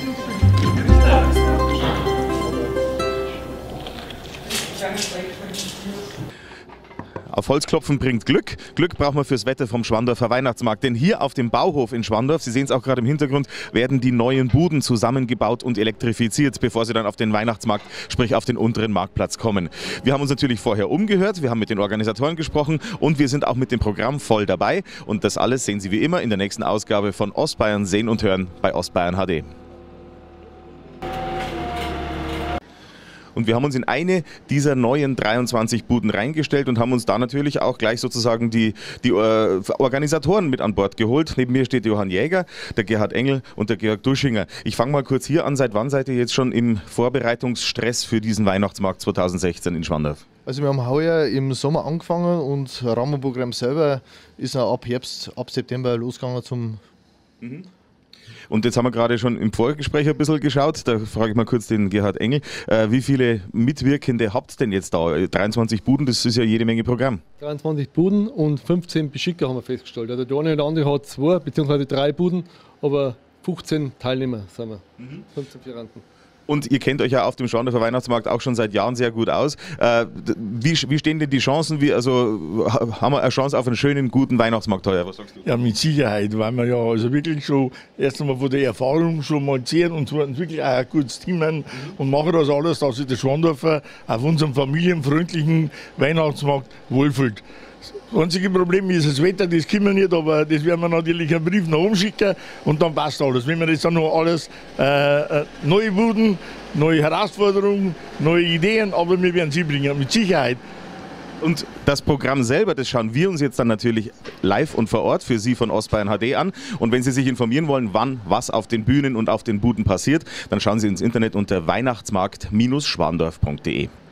Auf Holz klopfen bringt Glück. Glück braucht man fürs Wetter vom Schwandorfer Weihnachtsmarkt. Denn hier auf dem Bauhof in Schwandorf, Sie sehen es auch gerade im Hintergrund, werden die neuen Buden zusammengebaut und elektrifiziert, bevor sie dann auf den Weihnachtsmarkt, sprich auf den unteren Marktplatz kommen. Wir haben uns natürlich vorher umgehört, wir haben mit den Organisatoren gesprochen und wir sind auch mit dem Programm voll dabei. Und das alles sehen Sie wie immer in der nächsten Ausgabe von Ostbayern sehen und hören bei Ostbayern HD. Und wir haben uns in eine dieser neuen 23 Buden reingestellt und haben uns da natürlich auch gleich sozusagen die Organisatoren mit an Bord geholt. Neben mir steht Johann Jäger, der Gerhard Engel und der Georg Duschinger. Ich fange mal kurz hier an. Seit wann seid ihr jetzt schon im Vorbereitungsstress für diesen Weihnachtsmarkt 2016 in Schwandorf? Also wir haben heuer im Sommer angefangen und Rahmenprogramm selber ist auch ab September losgegangen zum... Und jetzt haben wir gerade schon im Vorgespräch ein bisschen geschaut, da frage ich mal kurz den Gerhard Engel, wie viele Mitwirkende habt ihr denn jetzt da? 23 Buden, das ist ja jede Menge Programm. 23 Buden und 15 Beschicker haben wir festgestellt. Also der eine oder andere hat 2 bzw. 3 Buden, aber 15 Teilnehmer sind wir, 15 Figuranten. Und ihr kennt euch ja auf dem Schwandorfer Weihnachtsmarkt auch schon seit Jahren sehr gut aus. Wie stehen denn die Chancen? Haben wir eine Chance auf einen schönen, guten Weihnachtsmarkt heuer? Was sagst du? Ja, mit Sicherheit, weil wir ja also wirklich schon erst einmal von der Erfahrung schon mal sehen und wirklich auch ein gutes Team haben und machen das alles, dass sich der Schwandorfer auf unserem familienfreundlichen Weihnachtsmarkt wohlfühlt. Das einzige Problem ist das Wetter, das können wir nicht, aber das werden wir natürlich einen Brief nach oben schicken und dann passt alles. Wenn wir jetzt dann noch alles neue Buden, neue Herausforderungen, neue Ideen, aber wir werden sie bringen, mit Sicherheit. Und das Programm selber, das schauen wir uns jetzt dann natürlich live und vor Ort für Sie von Ostbayern HD an. Und wenn Sie sich informieren wollen, wann was auf den Bühnen und auf den Buden passiert, dann schauen Sie ins Internet unter weihnachtsmarkt-schwandorf.de.